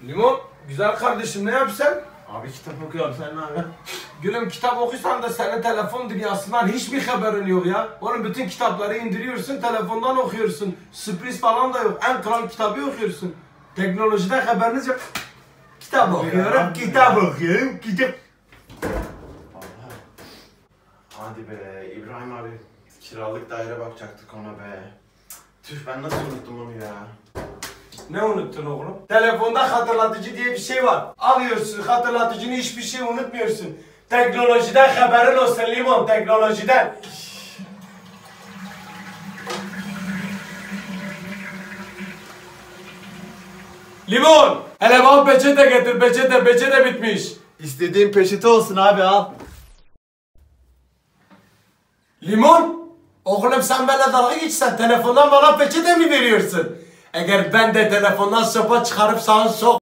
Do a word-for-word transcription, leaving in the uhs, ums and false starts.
Limon, güzel kardeşim ne yapsan? Abi kitap okuyorum, sen ne yapıyorsun? Gülüm kitap okuyorsan da senin telefon dünyasından hiçbir haberin yok ya. Oğlum bütün kitapları indiriyorsun, telefondan okuyorsun. Sürpriz falan da yok. En kral kitabı okuyorsun. Teknolojiden haberiniz yok. Kitap okuyorum, kitap okuyorum, kitap... Hadi be İbrahim abi, kiralık daire bakacaktık ona be. Tüh, ben nasıl unuttum onu ya? Ne unuttun oğlum? Telefonda hatırlatıcı diye bir şey var. Alıyorsun hatırlatıcını, hiçbir şey unutmuyorsun. Teknolojiden haberin olsun Limon, teknolojiden. Limon! Hele bana peçete getir, peçete, peçete bitmiş. İstediğin peçete olsun abi, al. Limon! Oğlum sen benimle dalga geçsen telefondan bana peçete mi veriyorsun? Eğer ben de telefondan sopa çıkarıp sana sok...